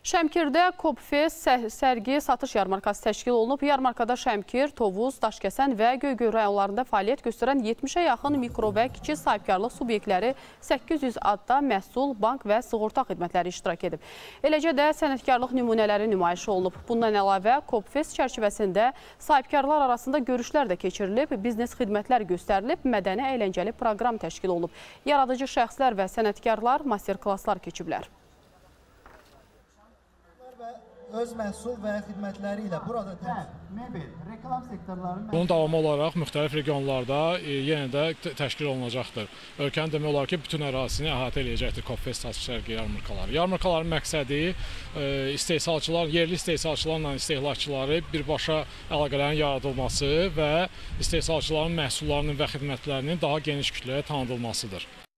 Şəmkirdə Kopfest sərgi satış yarmarkası təşkil olunub. Yarmarkada Şəmkir, Tovuz, Daşkəsən və Göygöl rayonlarında fəaliyyət göstərən 70-ə yaxın mikro və kiçik sahibkarlıq subyektləri 800 adda məhsul, bank və sığorta xidmətləri iştirak edib. Eləcə də sənətkarlıq nümunələri nümayiş olunub. Bundan əlavə Kopfest çərçivəsində sahibkarlar arasında görüşlər də keçirilib, biznes xidmətlər göstərilib, mədəni əyləncəli proqram təşkil olunub. Yaradıcı şəxslər və sənətkarlar master-klasslar keçiblər. Öz məhsul və xidmətləri ilə burada mebel, reklam sektorlarının... Bunun davamı olaraq müxtəlif regionlarda yenə də təşkil olunacaqdır. Ölkənin demək olar ki, bütün ərazisini əhatə edəcəkdir Kopfest satış sərgi yarmarkaları. Yarmarkaların məqsədi yerli istehsalçılarla istehlakçıları birbaşa əlaqələrin yaradılması və istehsalçıların məhsullarının və xidmətlərinin daha geniş kütləyə tanıdılmasıdır.